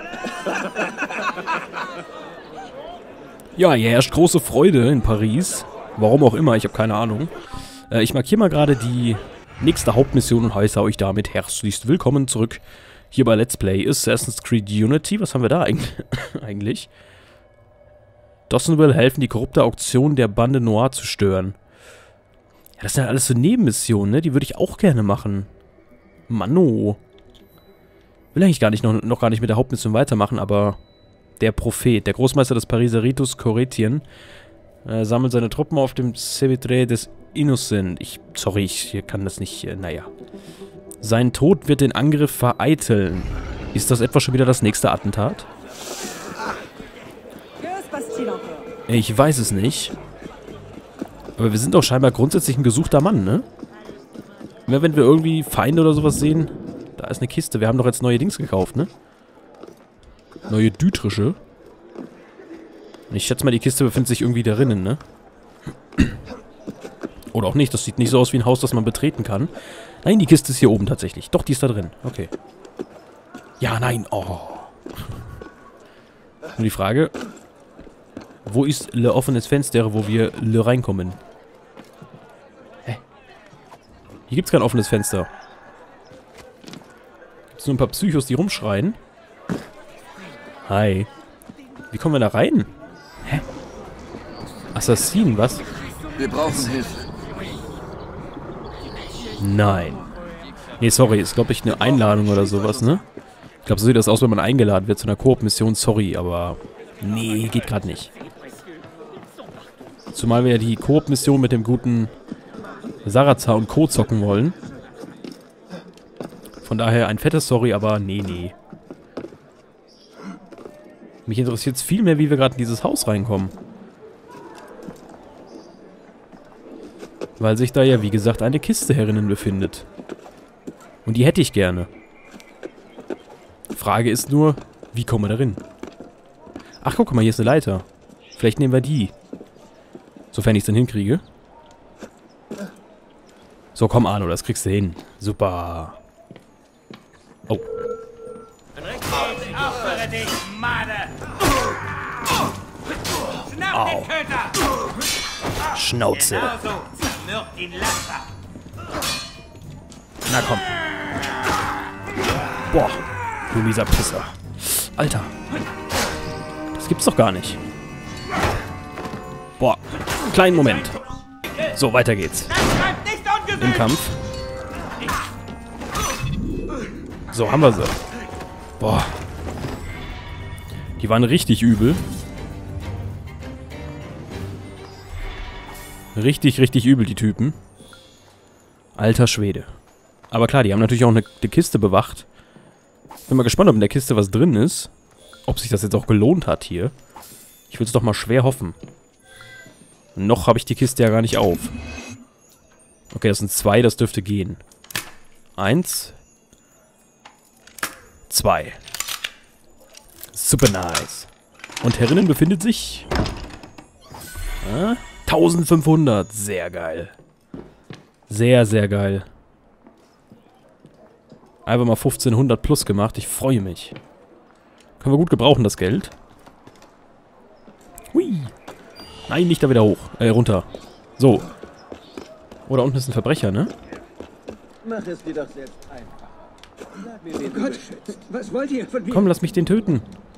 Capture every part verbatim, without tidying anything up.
Ja, hier herrscht große Freude in Paris. Warum auch immer, ich habe keine Ahnung. Äh, ich markiere mal gerade die nächste Hauptmission und heiße euch damit herzlichst willkommen zurück hier bei Let's Play Assassin's Creed Unity. Was haben wir da eigentlich? Dawson will helfen, die korrupte Auktion der Bande Noir zu stören. Ja, das sind ja alles so Nebenmissionen, ne? Die würde ich auch gerne machen. Manno. Will eigentlich gar nicht noch, noch gar nicht mit der Hauptmission weitermachen, aber der Prophet, der Großmeister des Pariser Ritus Coretien, äh, sammelt seine Truppen auf dem Cemetery des Innocent. Ich, sorry, ich kann das nicht, äh, naja. Sein Tod wird den Angriff vereiteln. Ist das etwa schon wieder das nächste Attentat? Ich weiß es nicht. Aber wir sind doch scheinbar grundsätzlich ein gesuchter Mann, ne? Immer wenn wir irgendwie Feinde oder sowas sehen, da ist eine Kiste. Wir haben doch jetzt neue Dings gekauft, ne? Neue Dütrische. Ich schätze mal, die Kiste befindet sich irgendwie darinnen, ne? Oder auch nicht. Das sieht nicht so aus wie ein Haus, das man betreten kann. Nein, die Kiste ist hier oben tatsächlich. Doch, die ist da drin. Okay. Ja, nein. Oh. Nur die Frage... Wo ist le offenes Fenster, wo wir le reinkommen? Hä? Hier gibt's kein offenes Fenster. Gibt's nur ein paar Psychos, die rumschreien? Hi. Wie kommen wir da rein? Hä? Assassinen, was? Wir brauchen Hilfe. Nein. Nee, sorry, ist glaube ich eine Einladung oder sowas, ne? Ich glaube, so sieht das aus, wenn man eingeladen wird zu einer Koop-Mission. Sorry, aber... Nee, geht gerade nicht. Zumal wir ja die Koop-Mission mit dem guten Sarazar und Co. zocken wollen. Von daher ein fettes Sorry, aber nee, nee. Mich interessiert es viel mehr, wie wir gerade in dieses Haus reinkommen. Weil sich da ja, wie gesagt, eine Kiste herinnen befindet. Und die hätte ich gerne. Frage ist nur, wie kommen wir da rein? Ach, guck mal, hier ist eine Leiter. Vielleicht nehmen wir die. Sofern ich es dann hinkriege. So, komm, Arno, das kriegst du hin. Super. Oh. Au. Schnauze. Na komm. Boah, du mieser Pisser. Alter. Das gibt's doch gar nicht. Boah, kleinen Moment. So, weiter geht's. Im Kampf. So, haben wir sie. Boah. Die waren richtig übel. Richtig, richtig übel, die Typen. Alter Schwede. Aber klar, die haben natürlich auch eine, eine Kiste bewacht. Bin mal gespannt, ob in der Kiste was drin ist. Ob sich das jetzt auch gelohnt hat hier. Ich will es doch mal schwer hoffen. Noch habe ich die Kiste ja gar nicht auf. Okay, das sind zwei, das dürfte gehen. Eins. Zwei. Super nice. Und herinnen befindet sich... Äh, eintausendfünfhundert. Sehr geil. Sehr, sehr geil. Einfach mal fünfzehnhundert plus gemacht. Ich freue mich. Können wir gut gebrauchen, das Geld. Hui. Nein, nicht da wieder hoch. Äh, runter. So. Oh, da unten ist ein Verbrecher, ne? Mach es dir doch selbst einfach. Sag mir, wen du beschützt. Was wollt ihr von mir? Komm, lass mich den töten.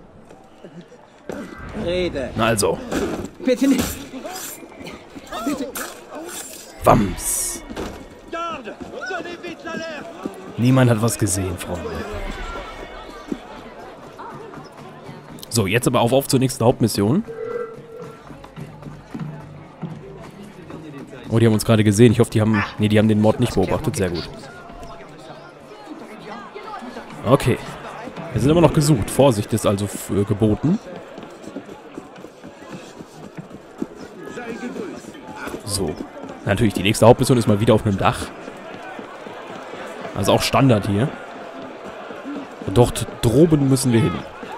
Rede. Na also. Bitte nicht. Bitte. Wams. Niemand hat was gesehen, Freunde. So, jetzt aber auf, auf zur nächsten Hauptmission. Oh, die haben uns gerade gesehen. Ich hoffe, die haben... Ne, die haben den Mord nicht beobachtet. Sehr gut. Okay. Wir sind immer noch gesucht. Vorsicht ist also äh, geboten. So. Natürlich, die nächste Hauptmission ist mal wieder auf einem Dach. Also auch Standard hier. Und dort droben müssen wir hin.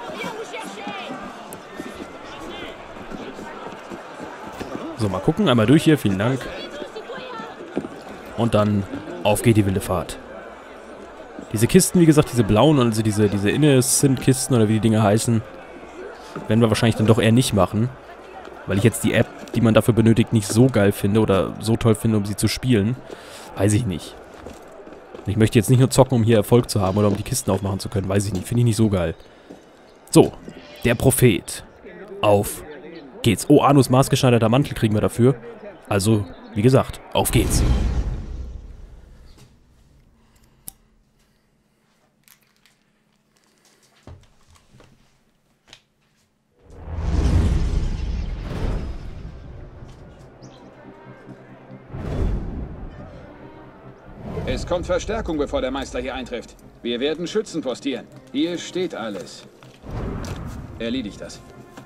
So, mal gucken. Einmal durch hier. Vielen Dank. Und dann auf geht die wilde Fahrt. Diese Kisten, wie gesagt, diese blauen, also diese, diese Innocent-Kisten oder wie die Dinge heißen, werden wir wahrscheinlich dann doch eher nicht machen. Weil ich jetzt die App, die man dafür benötigt, nicht so geil finde oder so toll finde, um sie zu spielen. Weiß ich nicht. Ich möchte jetzt nicht nur zocken, um hier Erfolg zu haben oder um die Kisten aufmachen zu können. Weiß ich nicht. Finde ich nicht so geil. So. Der Prophet. Auf geht's. Oh, Anus maßgeschneiderter Mantel kriegen wir dafür. Also, wie gesagt, auf geht's. Es kommt Verstärkung, bevor der Meister hier eintrifft. Wir werden Schützen postieren. Hier steht alles. Erledigt das.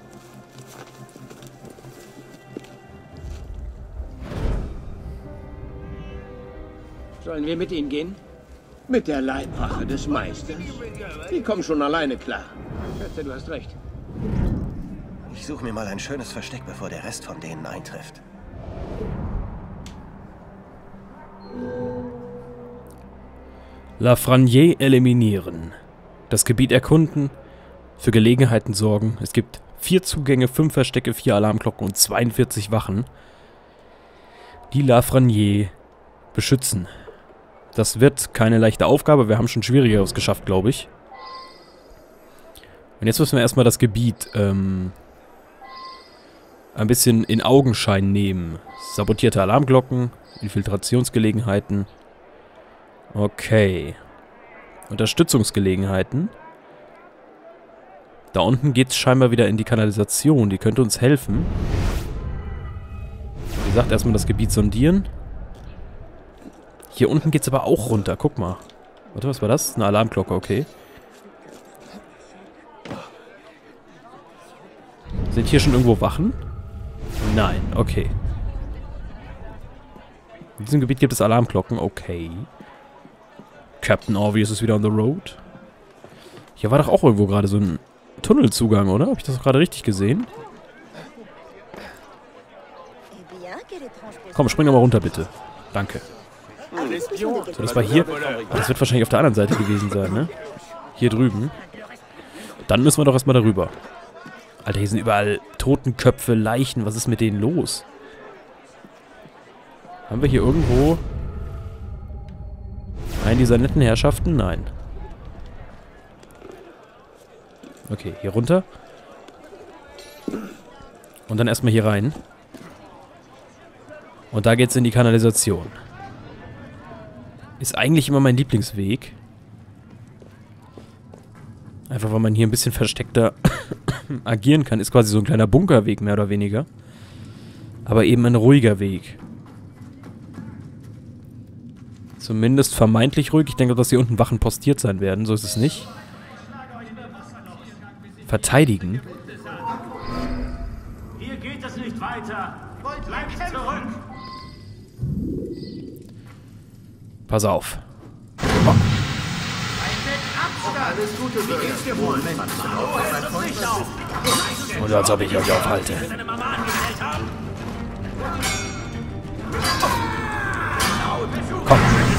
Sollen wir mit Ihnen gehen? Mit der Leibwache des Meisters? Die kommen schon alleine klar. Schätze, du hast recht. Ich suche mir mal ein schönes Versteck, bevor der Rest von denen eintrifft. Lafreniere eliminieren. Das Gebiet erkunden. Für Gelegenheiten sorgen. Es gibt vier Zugänge, fünf Verstecke, vier Alarmglocken und zweiundvierzig Wachen. Die Lafreniere beschützen. Das wird keine leichte Aufgabe. Wir haben schon Schwierigeres geschafft, glaube ich. Und jetzt müssen wir erstmal das Gebiet ähm, ein bisschen in Augenschein nehmen. Sabotierte Alarmglocken, Infiltrationsgelegenheiten. Okay. Unterstützungsgelegenheiten. Da unten geht es scheinbar wieder in die Kanalisation. Die könnte uns helfen. Wie gesagt, erstmal das Gebiet sondieren. Hier unten geht es aber auch runter. Guck mal. Warte, was war das? Eine Alarmglocke, okay. Sind hier schon irgendwo Wachen? Nein, okay. In diesem Gebiet gibt es Alarmglocken, okay. Captain Obvious ist wieder on the road. Hier war doch auch irgendwo gerade so ein Tunnelzugang, oder? Habe ich das gerade richtig gesehen? Komm, spring doch mal runter, bitte. Danke. So, das war hier. Das wird wahrscheinlich auf der anderen Seite gewesen sein, ne? Hier drüben. Dann müssen wir doch erstmal darüber. Alter, hier sind überall Totenköpfe, Leichen. Was ist mit denen los? Haben wir hier irgendwo einen dieser netten Herrschaften? Nein. Okay, hier runter. Und dann erstmal hier rein. Und da geht's in die Kanalisation. Ist eigentlich immer mein Lieblingsweg. Einfach weil man hier ein bisschen versteckter agieren kann. Ist quasi so ein kleiner Bunkerweg, mehr oder weniger. Aber eben ein ruhiger Weg. Zumindest vermeintlich ruhig. Ich denke, dass hier unten Wachen postiert sein werden. So ist es nicht. Verteidigen. Hier geht es nicht weiter. Bleibt zurück. Pass auf. Oh. Oder als ob ich euch aufhalte. Komm.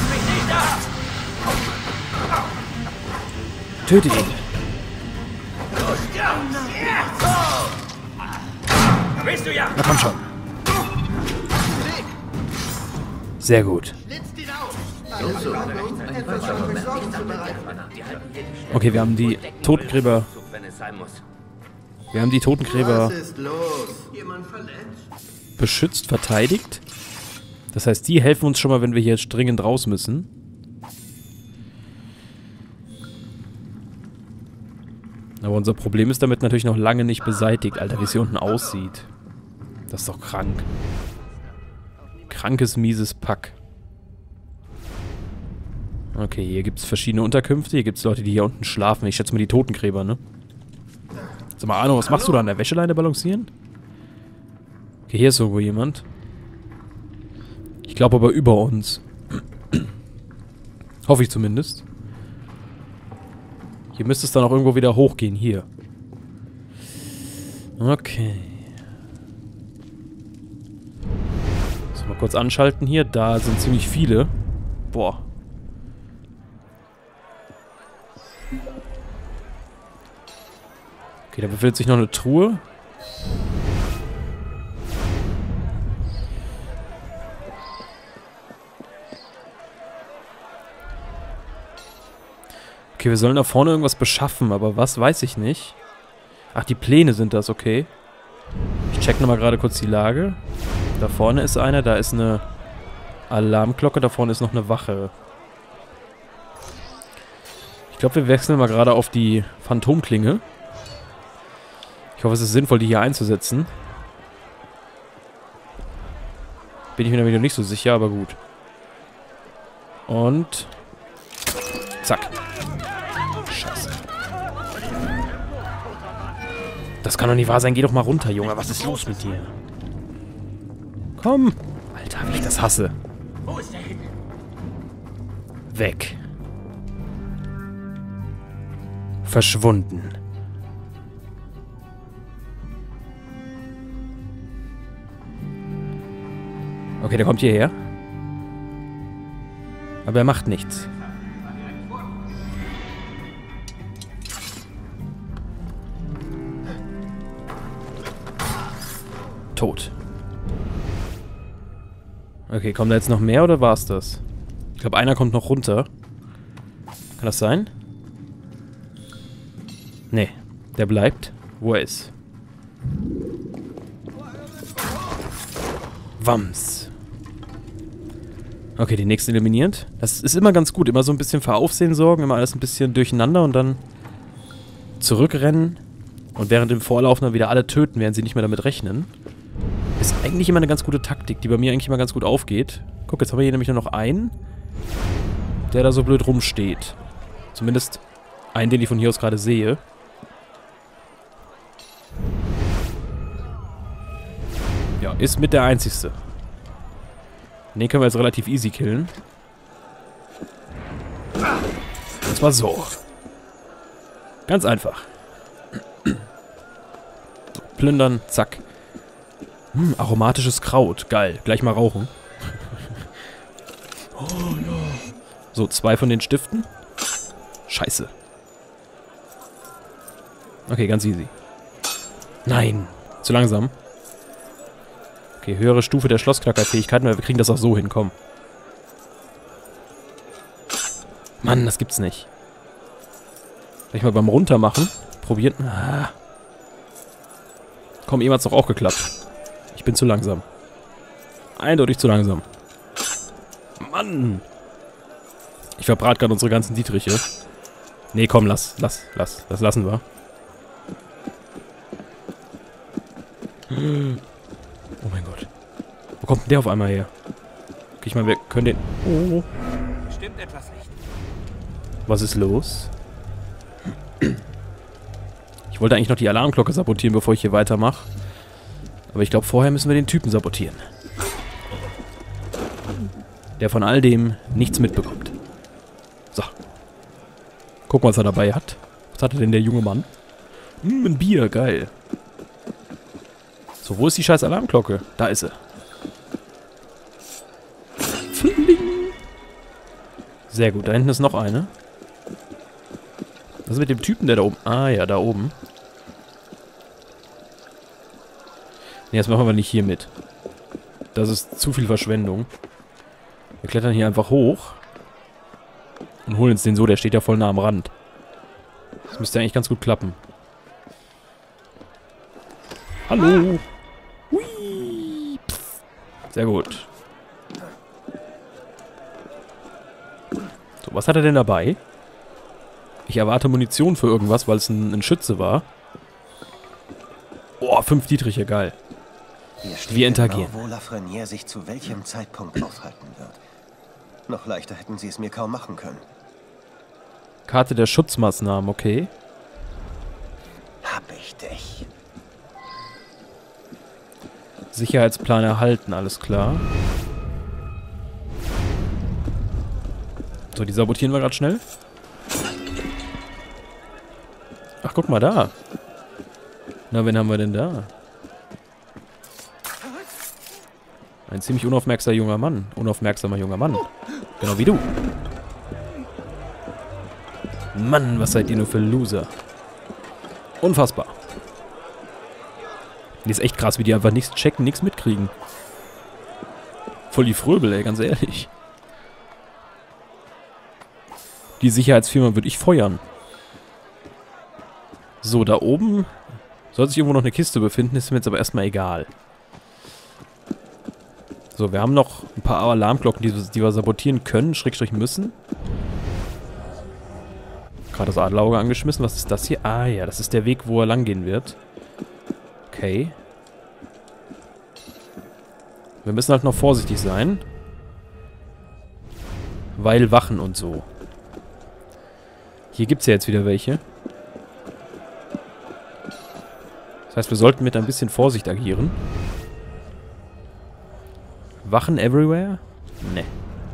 Töte ihn. Na komm schon. Sehr gut. Okay, wir haben die Totengräber. Wir haben die Totengräber beschützt, verteidigt. Das heißt, die helfen uns schon mal, wenn wir hier dringend raus müssen. Aber unser Problem ist damit natürlich noch lange nicht beseitigt. Alter, wie es hier unten aussieht. Das ist doch krank. Krankes, mieses Pack. Okay, hier gibt es verschiedene Unterkünfte. Hier gibt es Leute, die hier unten schlafen. Ich schätze mal die Totengräber, ne? Sag mal, Arno, was machst du da an der Wäscheleine balancieren? Okay, hier ist irgendwo jemand. Ich glaube aber über uns. Hoffe ich zumindest. Hier müsste es dann auch irgendwo wieder hochgehen. Hier. Okay. So, mal kurz anschalten hier. Da sind ziemlich viele. Boah. Okay, da befindet sich noch eine Truhe. Okay, wir sollen da vorne irgendwas beschaffen, aber was, weiß ich nicht. Ach, die Pläne sind das, okay. Ich check nochmal gerade kurz die Lage. Da vorne ist einer, da ist eine Alarmglocke, da vorne ist noch eine Wache. Ich glaube, wir wechseln mal gerade auf die Phantomklinge. Ich hoffe, es ist sinnvoll, die hier einzusetzen. Bin ich mir nämlich noch nicht so sicher, aber gut. Und... zack. Scheiße. Das kann doch nicht wahr sein. Geh doch mal runter, Junge. Was ist los mit dir? Komm. Alter, wie ich das hasse. Wo ist der hin? Weg. Verschwunden. Okay, der kommt hierher. Aber er macht nichts. Tot. Okay, kommen da jetzt noch mehr oder war's das? Ich glaube, einer kommt noch runter. Kann das sein? Nee, der bleibt, wo er ist. Wams. Okay, die nächsten eliminiert. Das ist immer ganz gut. Immer so ein bisschen für Aufsehen sorgen. Immer alles ein bisschen durcheinander und dann zurückrennen. Und während dem Vorlauf dann wieder alle töten, während sie nicht mehr damit rechnen. Ist eigentlich immer eine ganz gute Taktik, die bei mir eigentlich immer ganz gut aufgeht. Guck, jetzt haben wir hier nämlich nur noch einen, der da so blöd rumsteht. Zumindest einen, den ich von hier aus gerade sehe. Ja, ist mit der einzigste. Den können wir jetzt relativ easy killen. Und zwar so. Ganz einfach. So, plündern, zack. Hm, aromatisches Kraut. Geil. Gleich mal rauchen. Oh no. So, zwei von den Stiften. Scheiße. Okay, ganz easy. Nein. Zu langsam. Okay, höhere Stufe der Schlossknackerfähigkeiten, weil wir kriegen das auch so hin, komm. Mann, das gibt's nicht. Vielleicht mal beim Runtermachen. Probiert. Ah. Komm, eben hat's doch auch geklappt. Ich bin zu langsam. Eindeutig zu langsam. Mann! Ich verbrat gerade unsere ganzen Dietriche. Nee, komm, lass, lass, lass. Das lassen wir. Oh mein Gott. Wo kommt denn der auf einmal her? Okay, ich meine, wir können den... Oh. Stimmt etwas nicht. Was ist los? Ich wollte eigentlich noch die Alarmglocke sabotieren, bevor ich hier weitermache. Aber ich glaube, vorher müssen wir den Typen sabotieren. Der von all dem nichts mitbekommt. So. Gucken, was er dabei hat. Was hatte denn der junge Mann? Hm, ein Bier, geil. So, wo ist die scheiß Alarmglocke? Da ist sie. Fling. Sehr gut, da hinten ist noch eine. Was ist mit dem Typen, der da oben... Ah ja, da oben. Ne, das machen wir nicht hier mit. Das ist zu viel Verschwendung. Wir klettern hier einfach hoch. Und holen uns den so, der steht ja voll nah am Rand. Das müsste eigentlich ganz gut klappen. Hallo! Hui. Sehr gut. So, was hat er denn dabei? Ich erwarte Munition für irgendwas, weil es ein, ein Schütze war. Oh, fünf Dietriche, geil. Wir interagieren. Genau, wo Lafreniere sich zu welchem Zeitpunkt aufhalten wird. Noch leichter hätten sie es mir kaum machen können. Karte der Schutzmaßnahmen, okay. Hab ich dich. Sicherheitsplan erhalten, alles klar. So, die sabotieren wir gerade schnell. Ach, guck mal da. Na, wen haben wir denn da? Ein ziemlich unaufmerksamer junger Mann. Unaufmerksamer junger Mann. Genau wie du. Mann, was seid ihr nur für Loser. Unfassbar. Die ist echt krass, wie die einfach nichts checken, nichts mitkriegen. Voll die Fröbel, ey, ganz ehrlich. Die Sicherheitsfirma würde ich feuern. So, da oben soll sich irgendwo noch eine Kiste befinden, ist mir jetzt aber erstmal egal. So, wir haben noch ein paar Alarmglocken, die, die wir sabotieren können, Schrägstrich müssen. Gerade das Adlerauge angeschmissen. Was ist das hier? Ah ja, das ist der Weg, wo er lang gehen wird. Okay. Wir müssen halt noch vorsichtig sein. Weil Wachen und so. Hier gibt es ja jetzt wieder welche. Das heißt, wir sollten mit ein bisschen Vorsicht agieren. Wachen everywhere? Ne.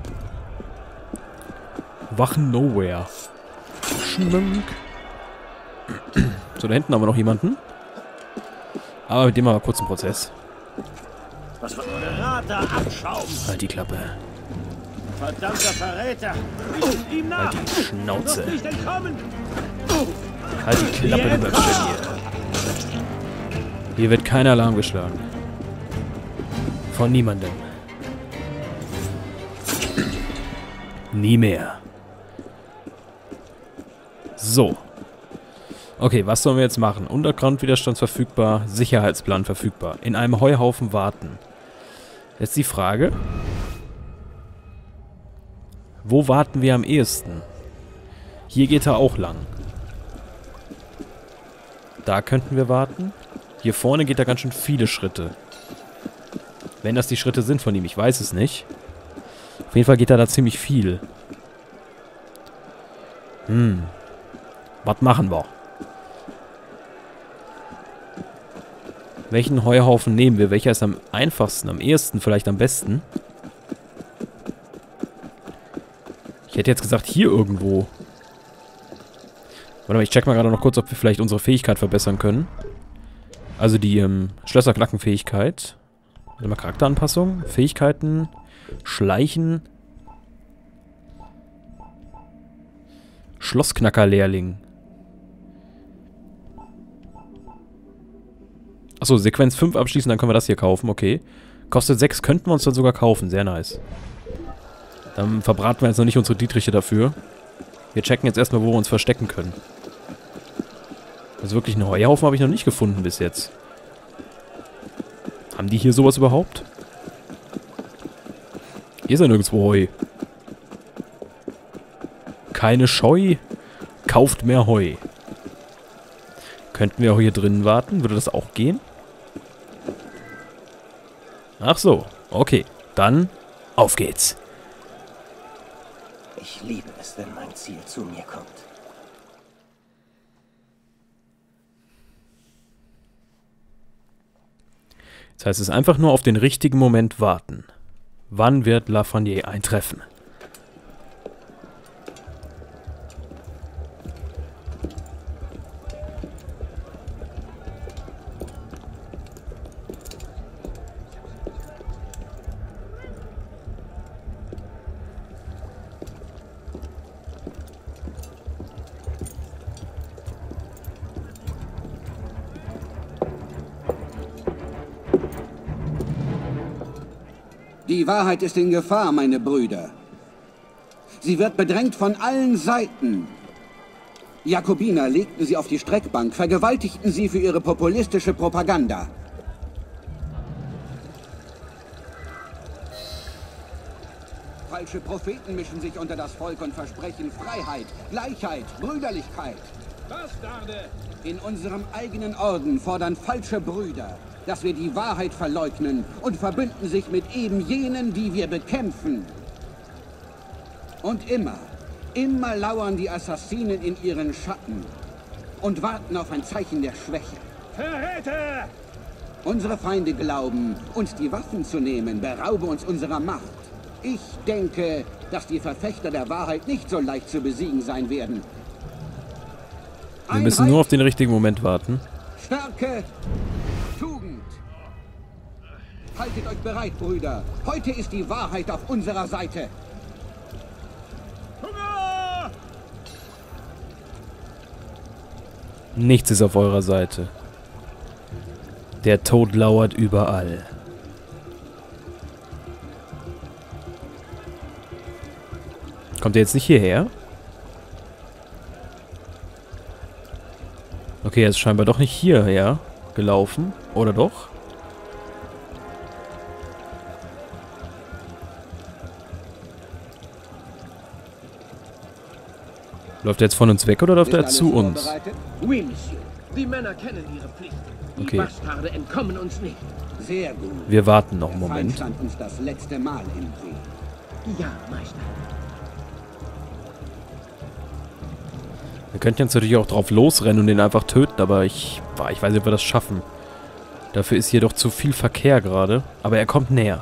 Wachen nowhere. Schmunk. So, da hinten haben wir noch jemanden. Aber mit dem haben wir kurz einen Prozess. Was für ein Berater, Abschaum! Halt die Klappe. Verdammter Verräter! Ich ihm nach! Halt die Schnauze. Nicht entkommen! Halt die Klappe, du Möpfchen hier. Hier wird kein Alarm geschlagen. Von niemandem. Nie mehr. So. Okay, was sollen wir jetzt machen? Untergrundwiderstand verfügbar, Sicherheitsplan verfügbar. In einem Heuhaufen warten. Jetzt die Frage. Wo warten wir am ehesten? Hier geht er auch lang. Da könnten wir warten. Hier vorne geht er ganz schön viele Schritte. Wenn das die Schritte sind von ihm, ich weiß es nicht. Auf jeden Fall geht er da ziemlich viel. Hm. Was machen wir? Welchen Heuhaufen nehmen wir? Welcher ist am einfachsten, am ehesten, vielleicht am besten? Ich hätte jetzt gesagt, hier irgendwo. Warte mal, ich check mal gerade noch kurz, ob wir vielleicht unsere Fähigkeit verbessern können. Also die ähm, Schlösserknackenfähigkeit. Warte mal, Charakteranpassung. Fähigkeiten. Schleichen. Schlossknacker-Lehrling. Achso, Sequenz fünf abschließen, dann können wir das hier kaufen, okay. Kostet sechs, könnten wir uns dann sogar kaufen, sehr nice. Dann verbraten wir jetzt noch nicht unsere Dietriche dafür. Wir checken jetzt erstmal, wo wir uns verstecken können. Also wirklich einen Heuhaufen habe ich noch nicht gefunden bis jetzt. Haben die hier sowas überhaupt? Hier ist ja nirgendwo Heu. Keine Scheu, kauft mehr Heu. Könnten wir auch hier drinnen warten? Würde das auch gehen? Ach so, okay. Dann auf geht's. Ich liebe es, wenn mein Ziel zu mir kommt. Das heißt, es ist einfach nur auf den richtigen Moment warten. Wann wird Lafreniere eintreffen? Die Wahrheit ist in Gefahr, meine Brüder. Sie wird bedrängt von allen Seiten. Jakobiner legten sie auf die Streckbank, vergewaltigten sie für ihre populistische Propaganda. Falsche Propheten mischen sich unter das Volk und versprechen Freiheit, Gleichheit, Brüderlichkeit. Bastarde! In unserem eigenen Orden fordern falsche Brüder, dass wir die Wahrheit verleugnen und verbünden sich mit eben jenen, die wir bekämpfen. Und immer, immer lauern die Assassinen in ihren Schatten und warten auf ein Zeichen der Schwäche. Verräter! Unsere Feinde glauben, uns die Waffen zu nehmen, beraube uns unserer Macht. Ich denke, dass die Verfechter der Wahrheit nicht so leicht zu besiegen sein werden. Wir müssen nur auf den richtigen Moment warten. Stärke, Tugend. Haltet euch bereit, Brüder. Heute ist die Wahrheit auf unserer Seite. Hunger! Nichts ist auf eurer Seite. Der Tod lauert überall. Kommt er jetzt nicht hierher? Okay, er ist scheinbar doch nicht hierher gelaufen. Oder doch? Läuft er jetzt von uns weg oder läuft er zu uns? Oui, Monsieur. Die Männer kennen ihre Pflicht. Die Okay. Bastarde entkommen uns nicht. Sehr gut. Wir warten noch einen Der Feind Moment. stand uns das letzte Mal im Weg. Ja, Meister. Wir könnten jetzt natürlich auch drauf losrennen und den einfach töten, aber ich, boah, ich weiß nicht, ob wir das schaffen. Dafür ist hier doch zu viel Verkehr gerade. Aber er kommt näher.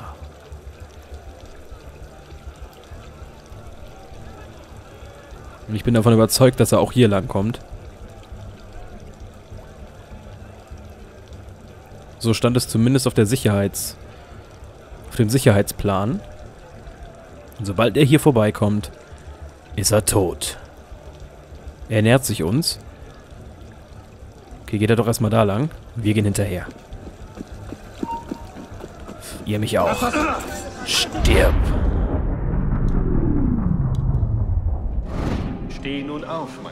Und ich bin davon überzeugt, dass er auch hier lang kommt. So stand es zumindest auf der Sicherheits... auf dem Sicherheitsplan. Und sobald er hier vorbeikommt, ist er tot. Er nähert sich uns. Okay, geht er doch erstmal da lang. Wir gehen hinterher. Ihr mich auch. Stirb. Steh nun auf, mein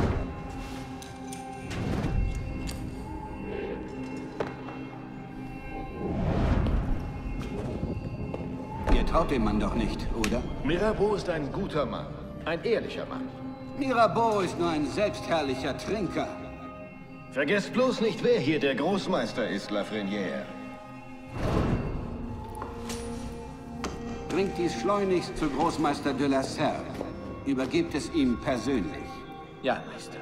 Ihr traut dem Mann doch nicht, oder? Mirabeau ist ein guter Mann. Ein ehrlicher Mann. Mirabeau ist nur ein selbstherrlicher Trinker. Vergesst bloß nicht, wer hier der Großmeister ist, Lafrenière. Bringt dies schleunigst zu Großmeister de la Serre. Übergebt es ihm persönlich. Ja, Meister.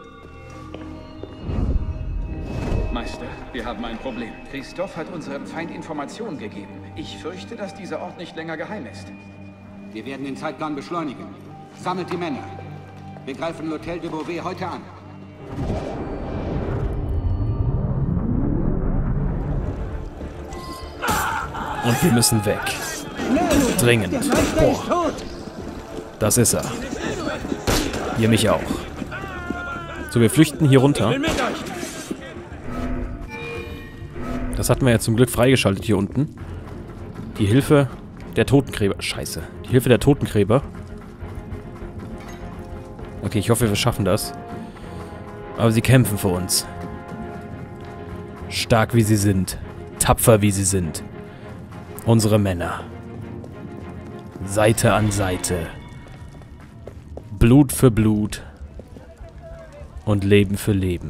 Meister, wir haben ein Problem. Christophe hat unserem Feind Informationen gegeben. Ich fürchte, dass dieser Ort nicht länger geheim ist. Wir werden den Zeitplan beschleunigen. Sammelt die Männer. Wir greifen l'Hôtel de Beauvais heute an. Und wir müssen weg. Dringend. Boah. Das ist er. Ihr mich auch. So, wir flüchten hier runter. Das hatten wir ja zum Glück freigeschaltet hier unten. Die Hilfe der Totengräber. Scheiße. Die Hilfe der Totengräber. Okay, ich hoffe, wir schaffen das. Aber sie kämpfen für uns. Stark wie sie sind. Tapfer wie sie sind. Unsere Männer. Seite an Seite. Blut für Blut. Und Leben für Leben.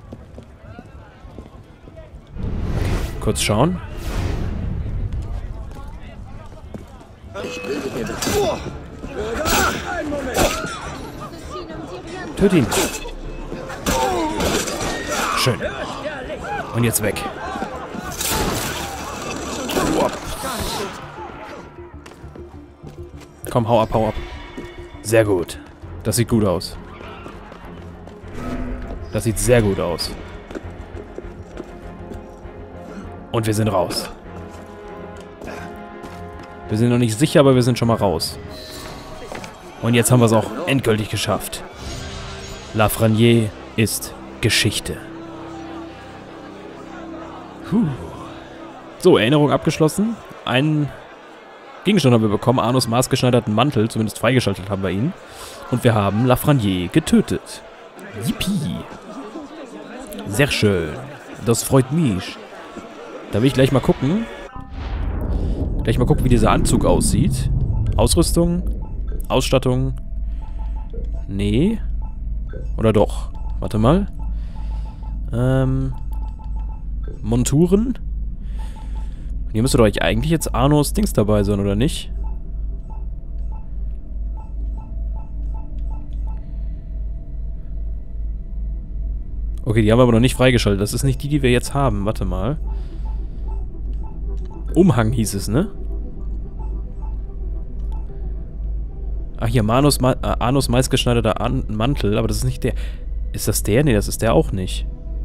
Okay, kurz schauen. Töt ihn. Schön. Und jetzt weg. Komm, hau ab, hau ab. Sehr gut. Das sieht gut aus. Das sieht sehr gut aus. Und wir sind raus. Wir sind noch nicht sicher, aber wir sind schon mal raus. Und jetzt haben wir es auch endgültig geschafft. Lafrenière ist Geschichte. Puh. So, Erinnerung abgeschlossen. Einen Gegenstand haben wir bekommen. Arnos maßgeschneiderten Mantel. Zumindest freigeschaltet haben wir ihn. Und wir haben Lafrenière getötet. Yippie. Sehr schön. Das freut mich. Da will ich gleich mal gucken. Gleich mal gucken, wie dieser Anzug aussieht. Ausrüstung. Ausstattung. Nee. Oder doch? Warte mal. Ähm. Monturen. Hier müsste doch eigentlich jetzt Arnos Dings dabei sein, oder nicht? Okay, die haben wir aber noch nicht freigeschaltet. Das ist nicht die, die wir jetzt haben. Warte mal. Umhang hieß es, ne? Ach, hier, Manus, Ma äh, Arnos maßgeschneiderter An Mantel. Aber das ist nicht der. Ist das der? Ne, das ist der auch nicht.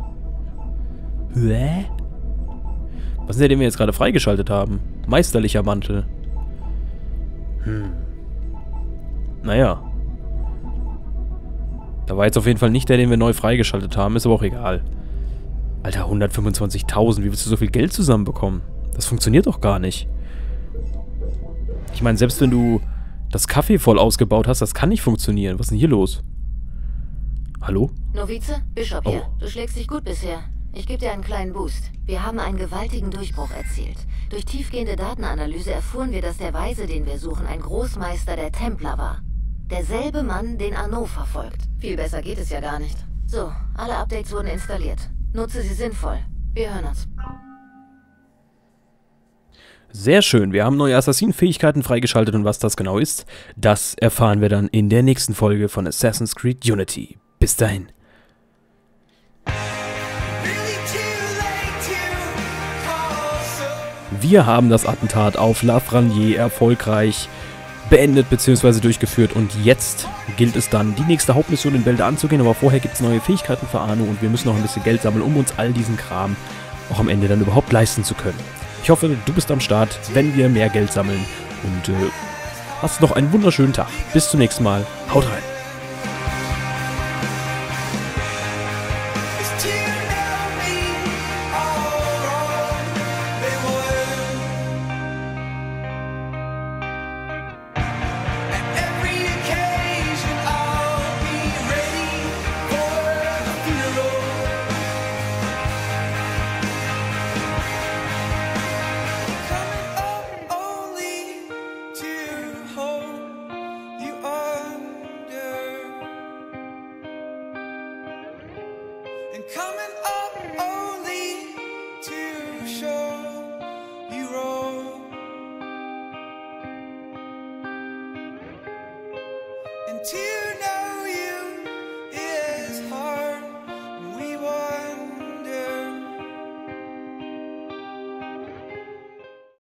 Hä? Was ist der, den wir jetzt gerade freigeschaltet haben? Meisterlicher Mantel. Hm. Naja. Da war jetzt auf jeden Fall nicht der, den wir neu freigeschaltet haben. Ist aber auch egal. Alter, hundertfünfundzwanzigtausend. Wie willst du so viel Geld zusammenbekommen? Das funktioniert doch gar nicht. Ich meine, selbst wenn du das Kaffee voll ausgebaut hast, das kann nicht funktionieren. Was ist denn hier los? Hallo? Novize, Bishop hier. Oh. Du schlägst dich gut bisher. Ich gebe dir einen kleinen Boost. Wir haben einen gewaltigen Durchbruch erzielt. Durch tiefgehende Datenanalyse erfuhren wir, dass der Weise, den wir suchen, ein Großmeister der Templer war. Derselbe Mann, den Arnaud verfolgt. Viel besser geht es ja gar nicht. So, alle Updates wurden installiert. Nutze sie sinnvoll. Wir hören uns. Sehr schön. Wir haben neue Assassinen-Fähigkeiten freigeschaltet und was das genau ist, das erfahren wir dann in der nächsten Folge von Assassin's Creed Unity. Bis dahin. Wir haben das Attentat auf Lafreniere erfolgreich beendet bzw. durchgeführt und jetzt gilt es dann, die nächste Hauptmission in Bälde anzugehen, aber vorher gibt es neue Fähigkeiten für Arno und wir müssen noch ein bisschen Geld sammeln, um uns all diesen Kram auch am Ende dann überhaupt leisten zu können. Ich hoffe, du bist am Start, wenn wir mehr Geld sammeln und äh, hast noch einen wunderschönen Tag. Bis zum nächsten Mal. Haut rein.